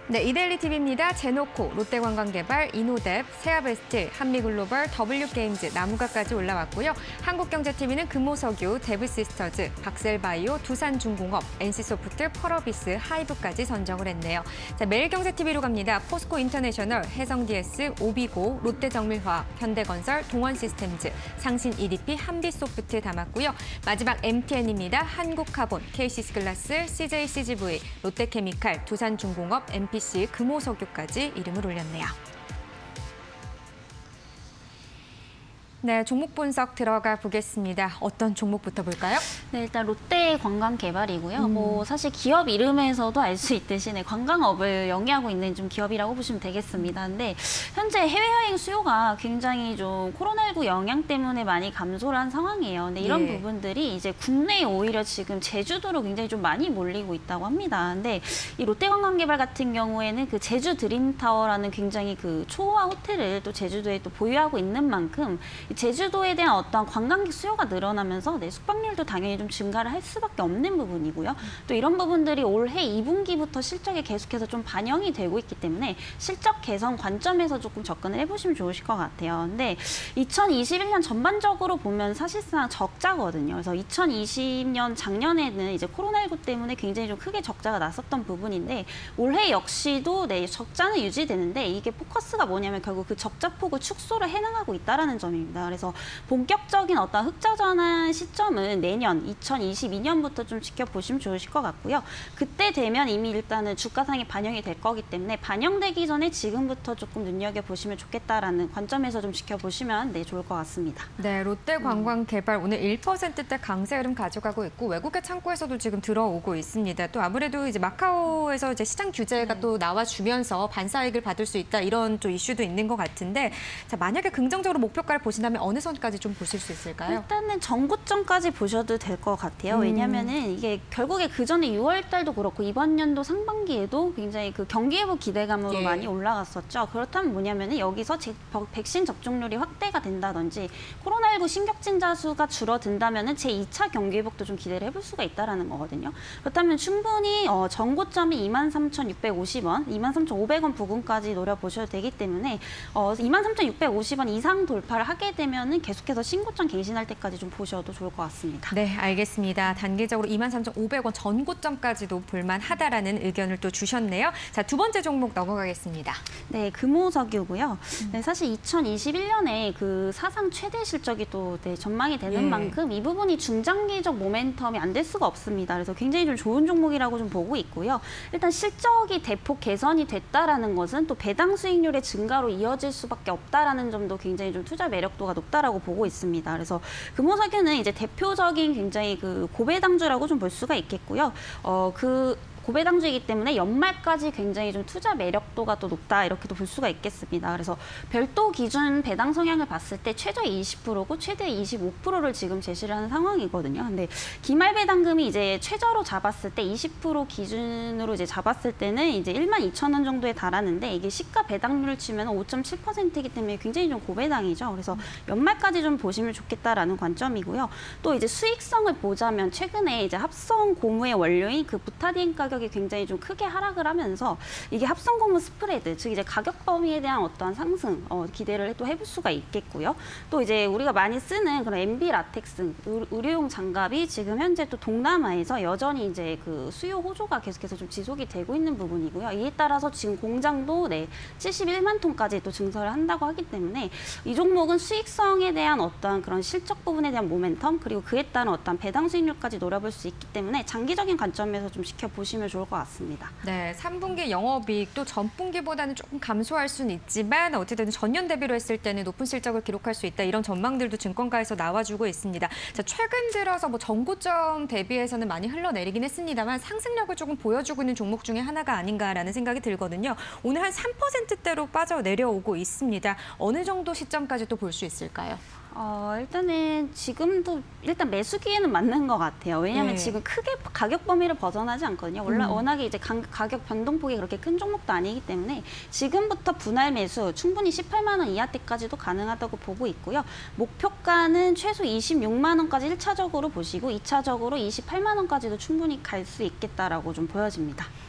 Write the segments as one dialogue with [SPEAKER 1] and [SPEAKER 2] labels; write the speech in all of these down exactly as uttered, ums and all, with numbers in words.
[SPEAKER 1] 네, 이데일리 티비입니다. 제노코, 롯데관광개발, 이노뎁, 세아베스트, 한미글로벌, 더블유게임즈, 나무가까지 올라왔고요. 한국경제티비는 금호석유, 데브시스터즈, 박셀바이오, 두산중공업, 엔씨소프트, 펄어비스, 하이브까지 선정을 했네요. 자, 매일경제티비로 갑니다. 포스코 인터내셔널, 해성디에스, 오비고, 롯데정밀화학, 현대건설, 동원시스템즈, 상신 이디피, 한비소프트 담았고요. 마지막 엠티엔입니다. 한국카본, 케이씨스글라스, 씨제이씨지브이, 롯데케미칼, 두산중공업, 엠피씨, 금호석유까지 이름을 올렸네요. 네, 종목 분석 들어가 보겠습니다. 어떤 종목부터 볼까요?
[SPEAKER 2] 네, 일단 롯데 관광개발이고요.
[SPEAKER 1] 음.
[SPEAKER 2] 뭐 사실 기업 이름에서도 알 수 있듯이 네, 관광업을 영위하고 있는 좀 기업이라고 보시면 되겠습니다. 근데 현재 해외여행 수요가 굉장히 좀 코로나십구 영향 때문에 많이 감소를 한 상황이에요. 근데 이런
[SPEAKER 1] 예.
[SPEAKER 2] 부분들이 이제 국내에 오히려 지금 제주도로 굉장히 좀 많이 몰리고 있다고 합니다. 근데 이 롯데 관광개발 같은 경우에는 그 제주 드림타워라는 굉장히 그 초호화 호텔을 또 제주도에 또 보유하고 있는 만큼 제주도에 대한 어떤 관광객 수요가 늘어나면서 네, 숙박률도 당연히 좀 증가를 할 수밖에 없는 부분이고요. 또 이런 부분들이 올해 이 분기부터 실적에 계속해서 좀 반영이 되고 있기 때문에 실적 개선 관점에서 조금 접근을 해보시면 좋으실 것 같아요. 근데 이천이십일 년 전반적으로 보면 사실상 적자거든요. 그래서 이천이십 년 작년에는 이제 코로나십구 때문에 굉장히 좀 크게 적자가 났었던 부분인데 올해 역시도 네, 적자는 유지되는데 이게 포커스가 뭐냐면 결국 그 적자 폭을 축소를 해나가고 있다는 점입니다. 그래서 본격적인 어떤 흑자 전환 시점은 내년 이천이십이 년부터 좀 지켜보시면 좋으실 것 같고요. 그때 되면 이미 일단은 주가상에 반영이 될 거기 때문에 반영되기 전에 지금부터 조금 눈여겨보시면 좋겠다라는 관점에서 좀 지켜보시면 네, 좋을 것 같습니다.
[SPEAKER 1] 네, 롯데관광개발 음. 오늘 일 퍼센트대 강세 흐름 가져가고 있고 외국의 창구에서도 지금 들어오고 있습니다. 또 아무래도 이제 마카오에서 이제 시장 규제가 네. 또 나와주면서 반사이익을 받을 수 있다 이런 또 이슈도 있는 것 같은데 자, 만약에 긍정적으로 목표가를 보신다면 어느 선까지 좀 보실 수 있을까요?
[SPEAKER 2] 일단은 전고점까지 보셔도 될 것 같아요.
[SPEAKER 1] 음.
[SPEAKER 2] 왜냐하면은 이게 결국에 그 전에 유월 달도 그렇고 이번 연도 상반기에도 굉장히 그 경기회복 기대감으로
[SPEAKER 1] 예.
[SPEAKER 2] 많이 올라갔었죠. 그렇다면 뭐냐면은 여기서 제, 백신 접종률이 확대가 된다든지 코로나십구 신격진자 수가 줄어든다면은 제이 차 경기회복도 좀 기대를 해볼 수가 있다라는 거거든요. 그렇다면 충분히 어, 전고점이 이만 삼천육백오십 원, 이만 삼천오백 원 부근까지 노려보셔도 되기 때문에 어, 이만 삼천육백오십 원 이상 돌파를 하게 되면은 계속해서 신고점 갱신할 때까지 좀 보셔도 좋을 것 같습니다.
[SPEAKER 1] 네, 알겠습니다. 단기적으로 이만 삼천오백 원 전고점까지도 볼만하다라는 의견을 또 주셨네요. 자, 두 번째 종목 넘어가겠습니다.
[SPEAKER 2] 네, 금호석유고요.
[SPEAKER 1] 음.
[SPEAKER 2] 네, 사실 이천이십일 년에 그 사상 최대 실적이 또 네, 전망이 되는
[SPEAKER 1] 예.
[SPEAKER 2] 만큼 이 부분이 중장기적 모멘텀이 안 될 수가 없습니다. 그래서 굉장히 좀 좋은 종목이라고 좀 보고 있고요. 일단 실적이 대폭 개선이 됐다라는 것은 또 배당 수익률의 증가로 이어질 수밖에 없다라는 점도 굉장히 좀 투자 매력도가 높다라고 보고 있습니다. 그래서 금호석유는 이제 대표적인 굉장히 그 고배당주라고 좀 볼 수가 있겠고요. 어, 그 고배당주이기 때문에 연말까지 굉장히 좀 투자 매력도가 또 높다 이렇게도 볼 수가 있겠습니다. 그래서 별도 기준 배당 성향을 봤을 때 최저 이십 퍼센트고 최대 이십오 퍼센트를 지금 제시를 하는 상황이거든요. 근데 기말 배당금이 이제 최저로 잡았을 때 이십 퍼센트 기준으로 이제 잡았을 때는 이제 일만 이천 원 정도에 달하는데 이게 시가 배당률을 치면 오 점 칠 퍼센트이기 때문에 굉장히 좀 고배당이죠. 그래서 연말까지 좀 보시면 좋겠다라는 관점이고요. 또 이제 수익성을 보자면 최근에 이제 합성 고무의 원료인 그 부타디엔 가격 이 굉장히 좀 크게 하락을 하면서 이게 합성고무 스프레드, 즉 이제 가격 범위에 대한 어떠한 상승 어, 기대를 또 해볼 수가 있겠고요. 또 이제 우리가 많이 쓰는 그런 엠비 라텍스 의료용 장갑이 지금 현재 또 동남아에서 여전히 이제 그 수요 호조가 계속해서 좀 지속이 되고 있는 부분이고요. 이에 따라서 지금 공장도 네, 칠십일만 톤까지 또 증설을 한다고 하기 때문에 이 종목은 수익성에 대한 어떠한 그런 실적 부분에 대한 모멘텀 그리고 그에 따른 어떤 배당 수익률까지 노려볼 수 있기 때문에 장기적인 관점에서 좀 지켜보시면 좋을 것 같습니다.
[SPEAKER 1] 네, 삼 분기 영업이익도 전분기보다는 조금 감소할 수는 있지만 어쨌든 전년 대비로 했을 때는 높은 실적을 기록할 수 있다. 이런 전망들도 증권가에서 나와주고 있습니다. 자, 최근 들어서 뭐 전고점 대비해서는 많이 흘러내리긴 했습니다만 상승력을 조금 보여주고 있는 종목 중에 하나가 아닌가라는 생각이 들거든요. 오늘 한 삼 퍼센트대로 빠져 내려오고 있습니다. 어느 정도 시점까지 또 볼 수 있을까요?
[SPEAKER 2] 어, 일단은 지금도 일단 매수기에는 맞는 것 같아요. 왜냐하면
[SPEAKER 1] 네.
[SPEAKER 2] 지금 크게 가격 범위를 벗어나지 않거든요. 원래
[SPEAKER 1] 음.
[SPEAKER 2] 워낙에 이제 가, 가격 변동폭이 그렇게 큰 종목도 아니기 때문에 지금부터 분할 매수 충분히 십팔만 원 이하 때까지도 가능하다고 보고 있고요. 목표가는 최소 이십육만 원까지 일 차적으로 보시고 이 차적으로 이십팔만 원까지도 충분히 갈 수 있겠다라고 좀 보여집니다.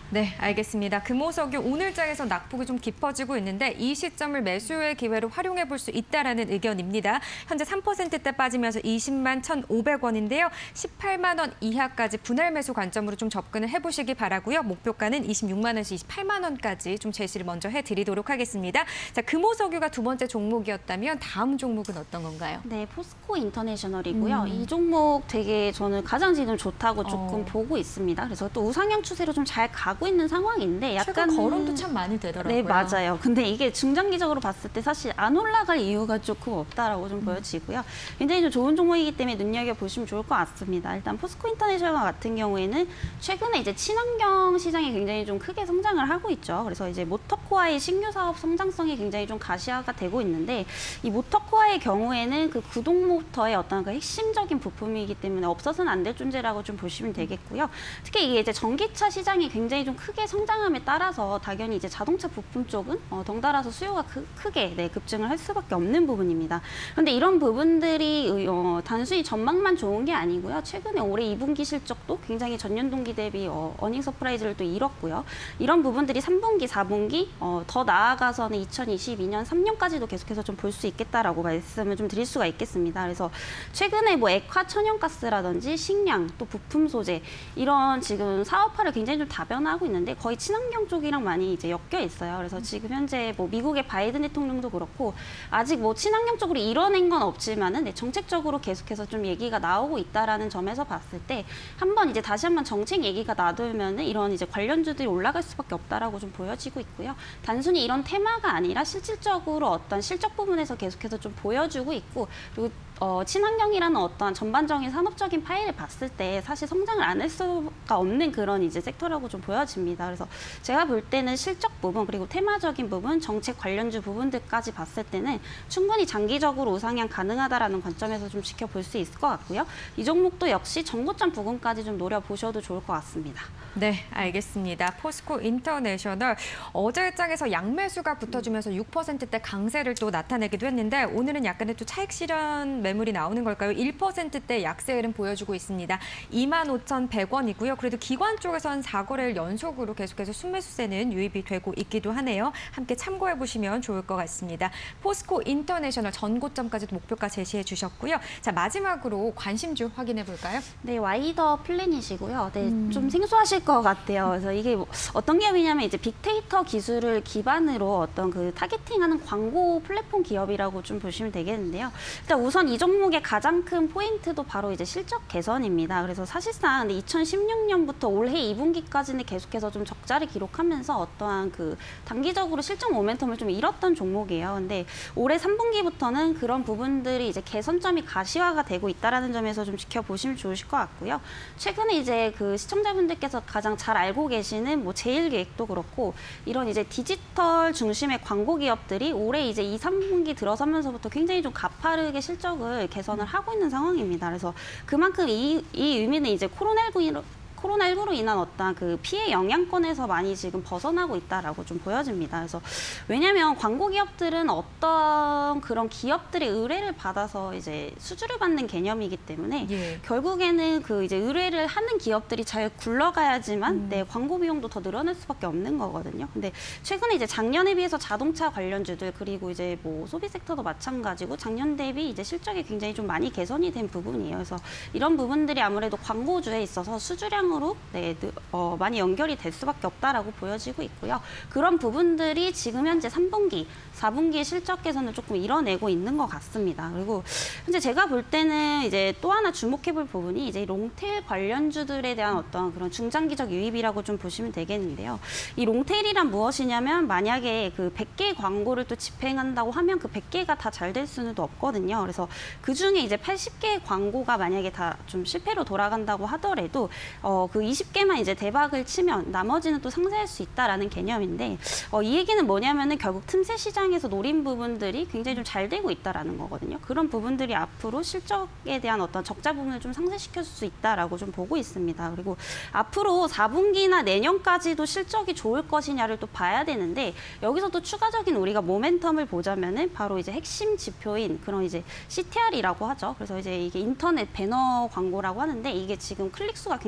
[SPEAKER 1] 네, 알겠습니다. 금호석유 오늘장에서 낙폭이 좀 깊어지고 있는데 이 시점을 매수의 기회로 활용해 볼 수 있다라는 의견입니다. 현재 삼 퍼센트대 빠지면서 이십만 천오백 원인데요. 십팔만 원 이하까지 분할 매수 관점으로 좀 접근을 해보시기 바라고요. 목표가는 이십육만 원에서 이십팔만 원까지 좀 제시를 먼저 해드리도록 하겠습니다. 자, 금호석유가 두 번째 종목이었다면 다음 종목은 어떤 건가요?
[SPEAKER 2] 네, 포스코 인터내셔널이고요.
[SPEAKER 1] 음.
[SPEAKER 2] 이 종목 되게 저는 가장 지금 좋다고 조금
[SPEAKER 1] 어.
[SPEAKER 2] 보고 있습니다. 그래서 또 우상향 추세로 좀 잘 가고 있는 상황인데 약간
[SPEAKER 1] 최근 거론도 참 많이 되더라고요.
[SPEAKER 2] 네, 맞아요. 근데 이게 중장기적으로 봤을 때 사실 안 올라갈 이유가 조금 없다라고 좀 음. 보여지고요. 굉장히 좀 좋은 종목이기 때문에 눈여겨보시면 좋을 것 같습니다. 일단 포스코 인터내셔널 같은 경우에는 최근에 이제 친환경 시장이 굉장히 좀 크게 성장을 하고 있죠. 그래서 이제 모터코어의 신규 사업 성장성이 굉장히 좀 가시화가 되고 있는데 이 모터코어의 경우에는 그 구동 모터의 어떤 그 핵심적인 부품이기 때문에 없어서는 안 될 존재라고 좀 보시면 되겠고요. 특히 이게 이제 전기차 시장이 굉장히 좀 크게 성장함에 따라서 당연히 이제 자동차 부품 쪽은 어, 덩달아서 수요가 크, 크게 네, 급증을 할 수밖에 없는 부분입니다. 그런데 이런 부분들이 어, 단순히 전망만 좋은 게 아니고요. 최근에 올해 이 분기 실적도 굉장히 전년 동기 대비 어, 어닝 서프라이즈를 또 이뤘고요. 이런 부분들이 삼 분기, 사 분기 어, 더 나아가서는 이천이십이 년, 삼 년까지도 계속해서 좀 볼 수 있겠다라고 말씀을 좀 드릴 수가 있겠습니다. 그래서 최근에 뭐 액화 천연가스라든지 식량, 또 부품 소재 이런 지금 사업화를 굉장히 좀 다변화하고 있는데 거의 친환경 쪽이랑 많이 이제 엮여 있어요. 그래서 지금 현재 뭐 미국의 바이든 대통령도 그렇고 아직 뭐 친환경 쪽으로 이뤄낸 건 없지만은 네, 정책적으로 계속해서 좀 얘기가 나오고 있다라는 점에서 봤을 때 한번 이제 다시 한번 정책 얘기가 나돌면은 이런 이제 관련주들이 올라갈 수밖에 없다라고 좀 보여지고 있고요. 단순히 이런 테마가 아니라 실질적으로 어떤 실적 부분에서 계속해서 좀 보여주고 있고 그리고 어, 친환경이라는 어떠한 전반적인 산업적인 파일을 봤을 때 사실 성장을 안 할 수가 없는 그런 이제 섹터라고 좀 보여집니다. 그래서 제가 볼 때는 실적 부분 그리고 테마적인 부분, 정책 관련주 부분들까지 봤을 때는 충분히 장기적으로 우상향 가능하다라는 관점에서 좀 지켜볼 수 있을 것 같고요. 이 종목도 역시 정고점 부근까지 좀 노려보셔도 좋을 것 같습니다.
[SPEAKER 1] 네, 알겠습니다. 포스코 인터내셔널 어제 장에서 양매수가 붙어주면서 육 퍼센트대 강세를 또 나타내기도 했는데 오늘은 약간의 또 차익 실현 매물이 나오는 걸까요? 일 퍼센트대 약세 흐름 보여주고 있습니다. 이만 오천백 원이고요. 그래도 기관 쪽에서는 사 거래일 연속으로 계속해서 순매수세는 유입이 되고 있기도 하네요. 함께 참고해 보시면 좋을 것 같습니다. 포스코 인터내셔널 전고점까지도 목표가 제시해 주셨고요. 자, 마지막으로 관심주 확인해 볼까요?
[SPEAKER 2] 네, 와이더 플래닛이고요. 네,
[SPEAKER 1] 음.
[SPEAKER 2] 좀 생소하실 것 같아요. 그래서 이게 뭐 어떤 기업이냐면 이제 빅데이터 기술을 기반으로 어떤 그 타겟팅하는 광고 플랫폼 기업이라고 좀 보시면 되겠는데요. 일단 우선 이 종목의 가장 큰 포인트도 바로 이제 실적 개선입니다. 그래서 사실상 이천십육 년부터 올해 이 분기까지는 계속해서 좀 적자를 기록하면서 어떠한 그 단기적으로 실적 모멘텀을 좀 잃었던 종목이에요. 근데 올해 삼 분기부터는 그런 부분들이 이제 개선점이 가시화가 되고 있다라는 점에서 좀 지켜보시면 좋으실 것 같고요. 최근에 이제 그 시청자분들께서 가장 잘 알고 계시는 뭐 제일기획도 그렇고 이런 이제 디지털 중심의 광고 기업들이 올해 이제 이, 삼 분기 들어서면서부터 굉장히 좀 가파르게 실적을 개선을 하고 있는 상황입니다. 그래서 그만큼 이, 이 의미는 이제 코로나십구로 코로나십구로 인한 어떤 그 피해 영향권에서 많이 지금 벗어나고 있다라고 좀 보여집니다. 그래서 왜냐하면 광고 기업들은 어떤 그런 기업들의 의뢰를 받아서 이제 수주를 받는 개념이기 때문에
[SPEAKER 1] 예.
[SPEAKER 2] 결국에는 그 이제 의뢰를 하는 기업들이 잘 굴러가야지만
[SPEAKER 1] 음.
[SPEAKER 2] 내 광고 비용도 더 늘어날 수밖에 없는 거거든요. 근데 최근에 이제 작년에 비해서 자동차 관련주들 그리고 이제 뭐 소비 섹터도 마찬가지고 작년 대비 이제 실적이 굉장히 좀 많이 개선이 된 부분이에요. 그래서 이런 부분들이 아무래도 광고주에 있어서 수주량 으로 네, 어, 많이 연결이 될 수밖에 없다라고 보여지고 있고요. 그런 부분들이 지금 현재 삼 분기, 사 분기 실적 개선을 조금 이뤄내고 있는 것 같습니다. 그리고 현재 제가 볼 때는 이제 또 하나 주목해볼 부분이 이제 롱테일 관련주들에 대한 어떤 그런 중장기적 유입이라고 좀 보시면 되겠는데요. 이 롱테일이란 무엇이냐면 만약에 그 백 개의 광고를 또 집행한다고 하면 그 백 개가 다 잘 될 수는 또 없거든요. 그래서 그 중에 이제 팔십 개의 광고가 만약에 다 좀 실패로 돌아간다고 하더라도 어, 그 이십 개만 이제 대박을 치면 나머지는 또 상쇄할 수 있다라는 개념인데 어, 이 얘기는 뭐냐면은 결국 틈새 시장에서 노린 부분들이 굉장히 좀 잘 되고 있다라는 거거든요. 그런 부분들이 앞으로 실적에 대한 어떤 적자 부분을 좀 상쇄시킬 수 있다라고 좀 보고 있습니다. 그리고 앞으로 사 분기나 내년까지도 실적이 좋을 것이냐를 또 봐야 되는데 여기서 또 추가적인 우리가 모멘텀을 보자면은 바로 이제 핵심 지표인 그런 이제 씨티알이라고 하죠. 그래서 이제 이게 인터넷 배너 광고라고 하는데 이게 지금 클릭 수가 굉장히 좀 많이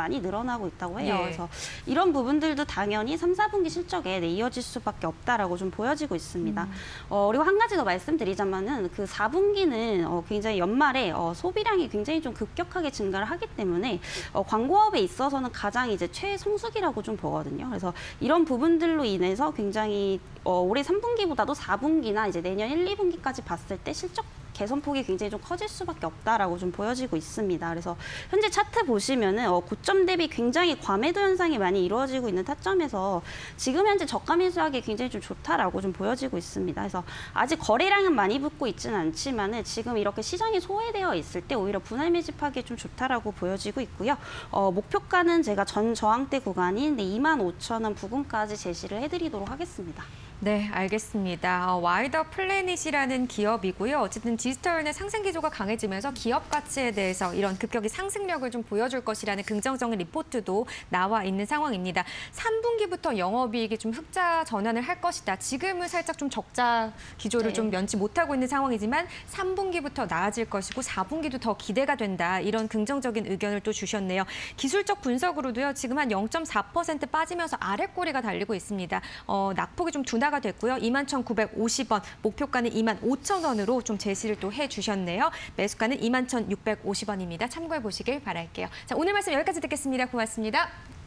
[SPEAKER 2] 많이 늘어나고 있다고 해요.
[SPEAKER 1] 예.
[SPEAKER 2] 그래서 이런 부분들도 당연히 삼, 사분기 실적에 네, 이어질 수밖에 없다라고 좀 보여지고 있습니다.
[SPEAKER 1] 음.
[SPEAKER 2] 어, 그리고 한 가지 더 말씀드리자면은 그 사분기는 어, 굉장히 연말에 어, 소비량이 굉장히 좀 급격하게 증가를 하기 때문에 어, 광고업에 있어서는 가장 이제 최성수기라고 좀 보거든요. 그래서 이런 부분들로 인해서 굉장히 어, 올해 삼 분기보다도 사 분기나 이제 내년 일, 이 분기까지 봤을 때 실적 개선폭이 굉장히 좀 커질 수밖에 없다라고 좀 보여지고 있습니다. 그래서 현재 차트 보시면은 어, 고점 대비 굉장히 과매도 현상이 많이 이루어지고 있는 타점에서 지금 현재 저가 매수하기 굉장히 좀 좋다라고 좀 보여지고 있습니다. 그래서 아직 거래량은 많이 붙고 있지는 않지만은 지금 이렇게 시장이 소외되어 있을 때 오히려 분할 매집하기에 좀 좋다라고 보여지고 있고요. 어, 목표가는 제가 전 저항대 구간인 이만 오천 원 부근까지 제시를 해드리도록 하겠습니다.
[SPEAKER 1] 네, 알겠습니다. 어, 와이더 플래닛이라는 기업이고요. 어쨌든 디지털의 상승 기조가 강해지면서 기업 가치에 대해서 이런 급격히 상승력을 좀 보여줄 것이라는 긍정적인 리포트도 나와 있는 상황입니다. 삼 분기부터 영업이익이 좀 흑자 전환을 할 것이다. 지금은 살짝 좀 적자 기조를
[SPEAKER 2] 네.
[SPEAKER 1] 좀 면치 못하고 있는 상황이지만 삼 분기부터 나아질 것이고 사 분기도 더 기대가 된다. 이런 긍정적인 의견을 또 주셨네요. 기술적 분석으로도요. 지금 한 영 점 사 퍼센트 빠지면서 아랫꼬리가 달리고 있습니다. 어, 낙폭이 좀 둔화가 됐고요. 이만 천구백오십 원, 목표가는 이만 오천 원으로 좀 제시를 또 해주셨네요. 매수가는 이만 천육백오십 원입니다. 참고해 보시길 바랄게요. 자, 오늘 말씀 여기까지 듣겠습니다. 고맙습니다.